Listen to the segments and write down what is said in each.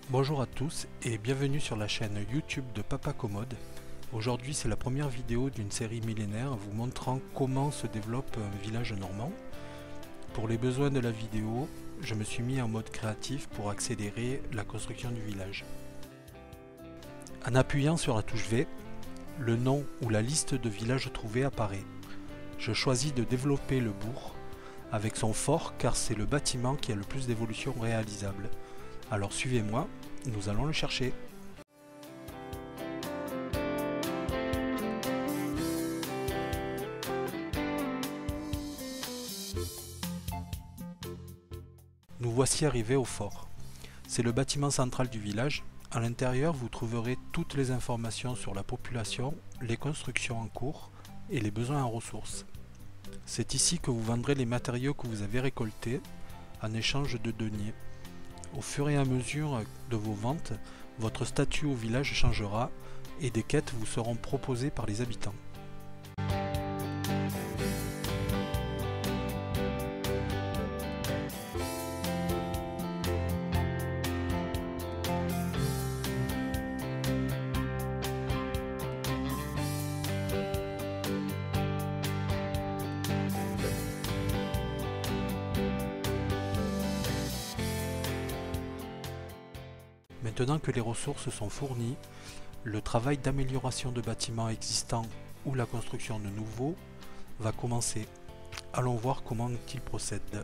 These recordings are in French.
Bonjour à tous et bienvenue sur la chaîne YouTube de Papa Commode. Aujourd'hui c'est la première vidéo d'une série millénaire vous montrant comment se développe un village normand. Pour les besoins de la vidéo, je me suis mis en mode créatif pour accélérer la construction du village. En appuyant sur la touche V, le nom ou la liste de villages trouvés apparaît. Je choisis de développer le bourg avec son fort car c'est le bâtiment qui a le plus d'évolution réalisable. Alors suivez-moi, nous allons le chercher. Nous voici arrivés au fort. C'est le bâtiment central du village. À l'intérieur, vous trouverez toutes les informations sur la population, les constructions en cours et les besoins en ressources. C'est ici que vous vendrez les matériaux que vous avez récoltés en échange de deniers. Au fur et à mesure de vos ventes, votre statut au village changera et des quêtes vous seront proposées par les habitants. Maintenant que les ressources sont fournies, le travail d'amélioration de bâtiments existants ou la construction de nouveaux va commencer. Allons voir comment il procède.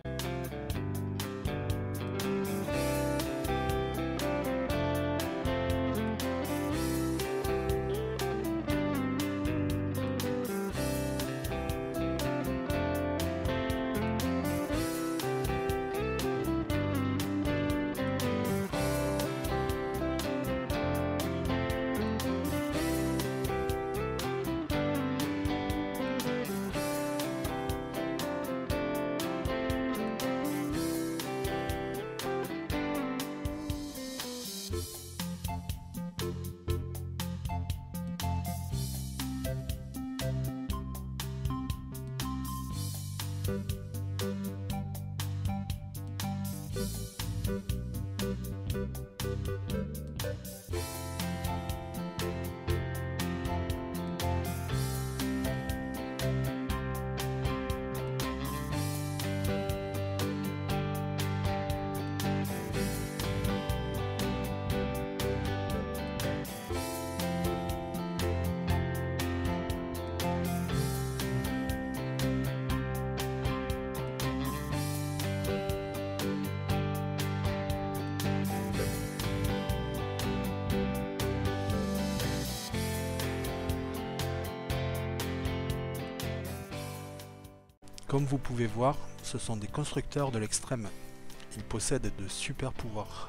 Comme vous pouvez voir, ce sont des constructeurs de l'extrême. Ils possèdent de super pouvoirs.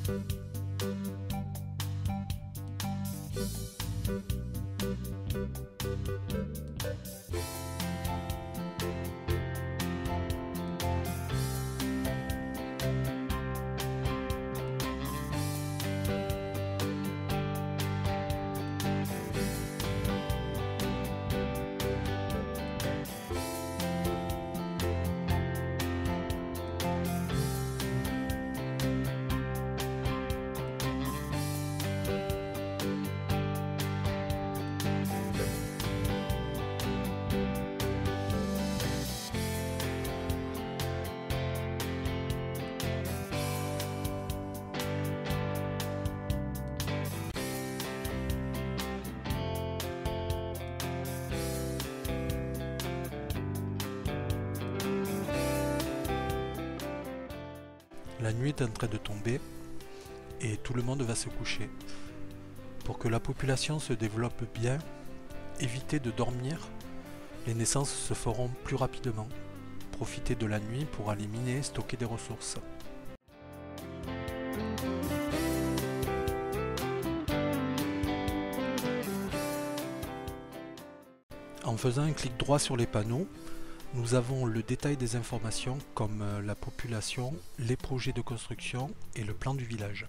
La nuit est en train de tomber et tout le monde va se coucher. Pour que la population se développe bien, évitez de dormir, les naissances se feront plus rapidement. Profitez de la nuit pour aller miner et stocker des ressources. En faisant un clic droit sur les panneaux, nous avons le détail des informations comme la population, les projets de construction et le plan du village.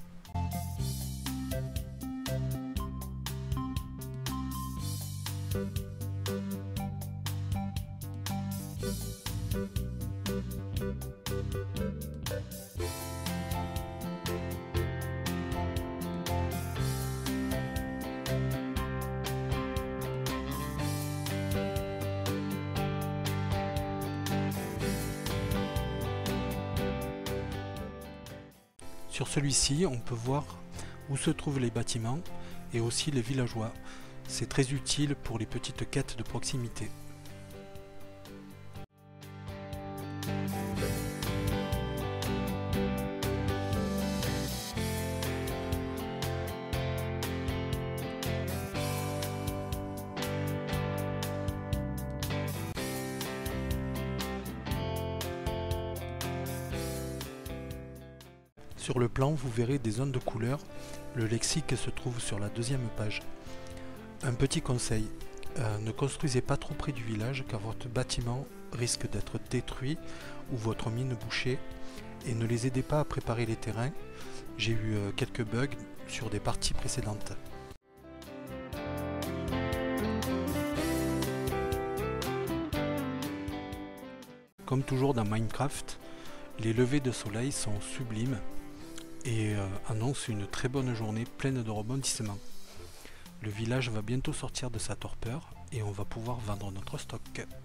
Sur celui-ci, on peut voir où se trouvent les bâtiments et aussi les villageois. C'est très utile pour les petites quêtes de proximité. Sur le plan, vous verrez des zones de couleurs. Le lexique se trouve sur la deuxième page. Un petit conseil, ne construisez pas trop près du village car votre bâtiment risque d'être détruit ou votre mine bouchée et ne les aidez pas à préparer les terrains. J'ai eu quelques bugs sur des parties précédentes. Comme toujours dans Minecraft, les levées de soleil sont sublimes et annonce une très bonne journée pleine de rebondissements. Le village va bientôt sortir de sa torpeur et on va pouvoir vendre notre stock.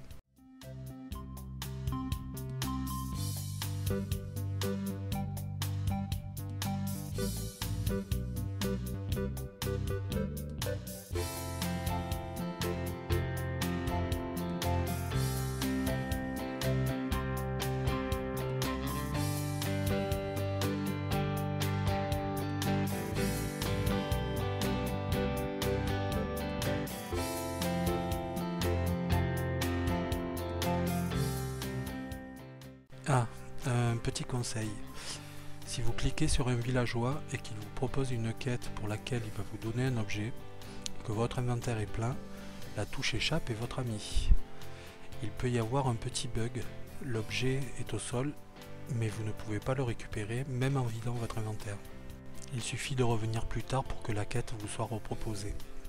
Ah, un petit conseil. Si vous cliquez sur un villageois et qu'il vous propose une quête pour laquelle il va vous donner un objet, que votre inventaire est plein, la touche échappe est votre ami. Il peut y avoir un petit bug. L'objet est au sol, mais vous ne pouvez pas le récupérer même en vidant votre inventaire. Il suffit de revenir plus tard pour que la quête vous soit reproposée.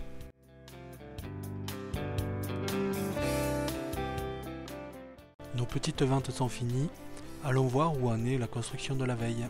Nos petites ventes sont finies, allons voir où en est la construction de la veille.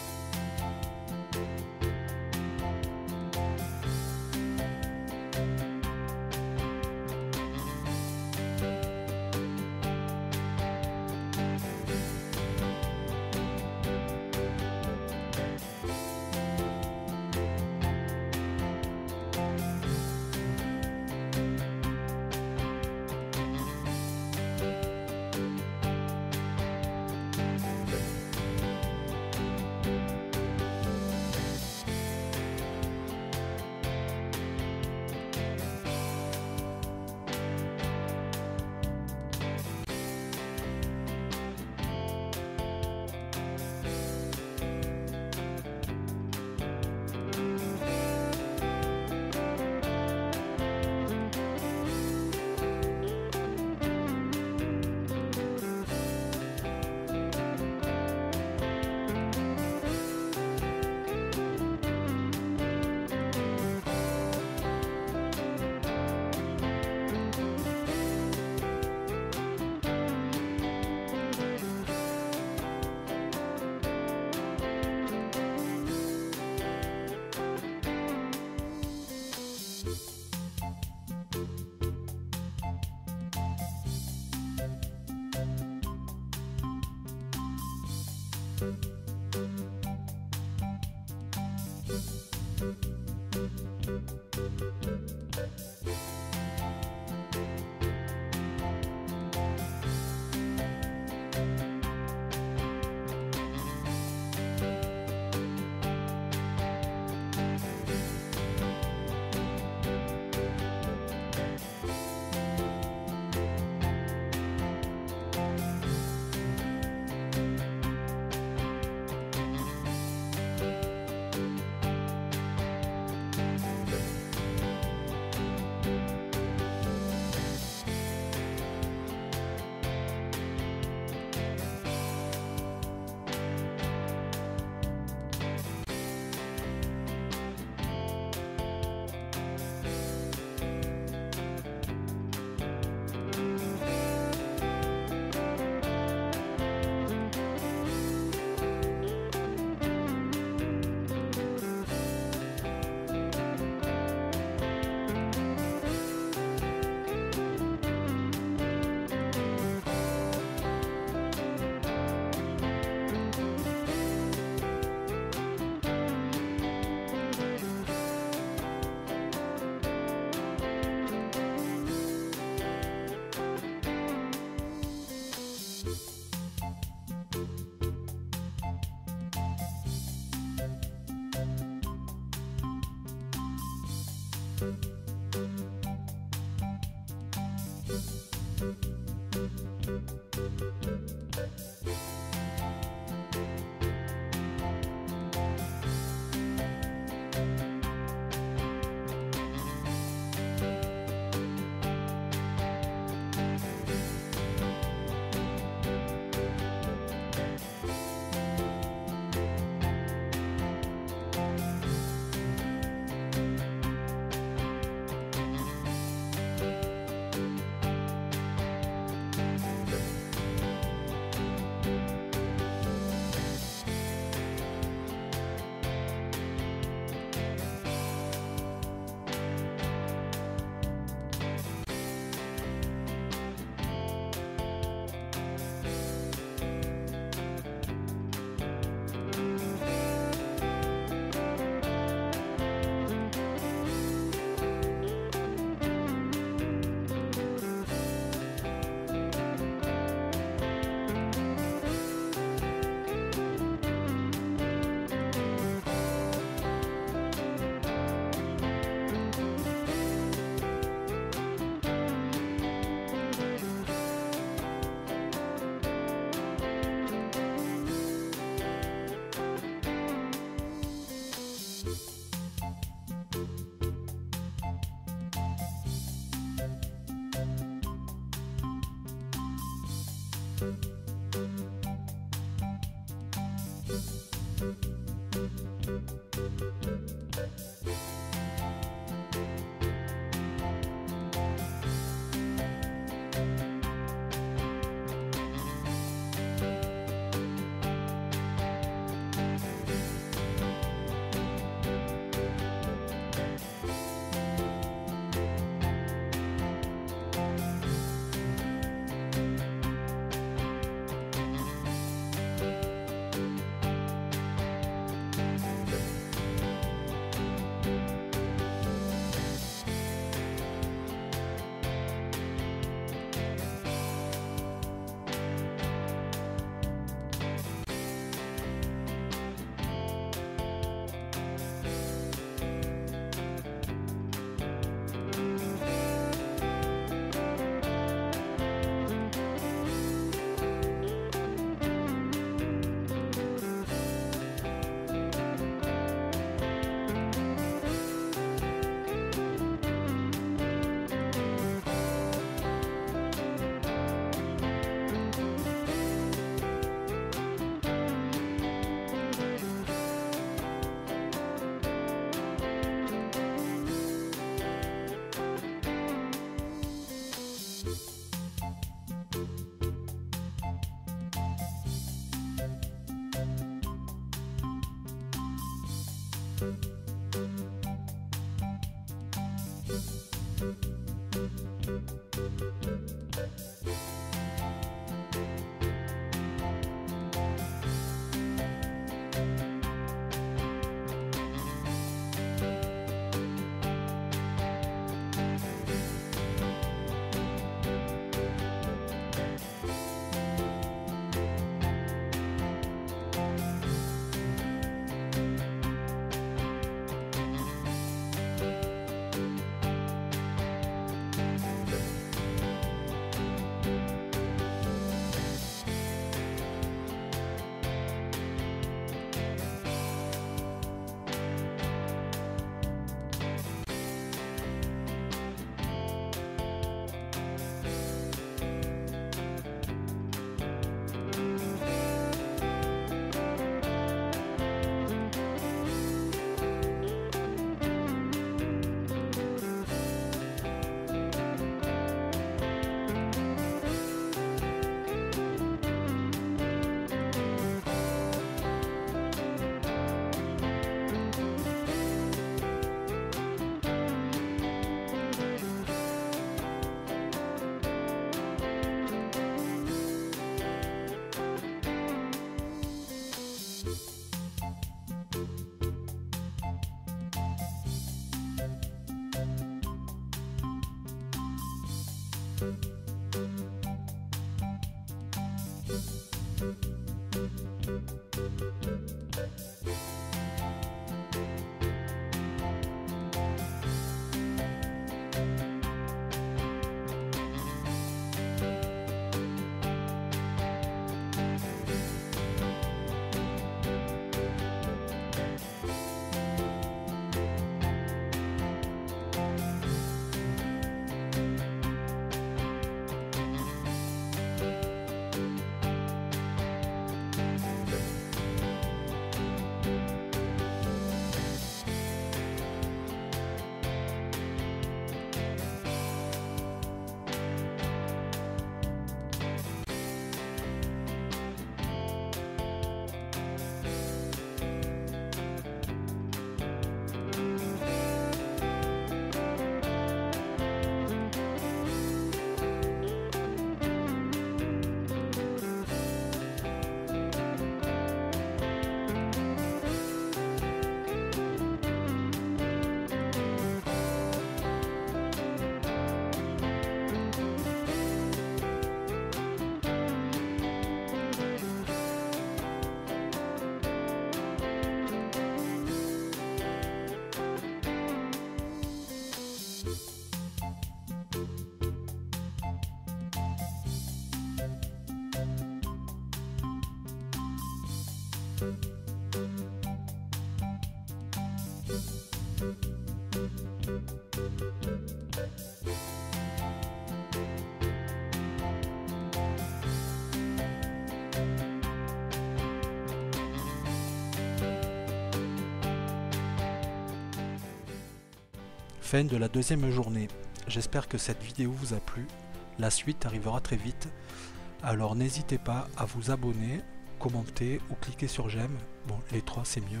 Fin de la deuxième journée. J'espère que cette vidéo vous a plu. La suite arrivera très vite. Alors n'hésitez pas à vous abonner, commenter ou cliquer sur j'aime. Bon, les trois c'est mieux.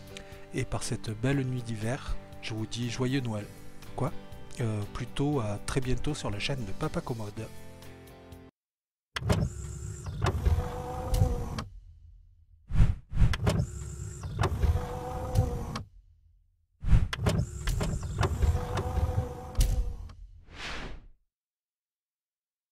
Et par cette belle nuit d'hiver, je vous dis joyeux Noël. Quoi plutôt à très bientôt sur la chaîne de Papa Commode.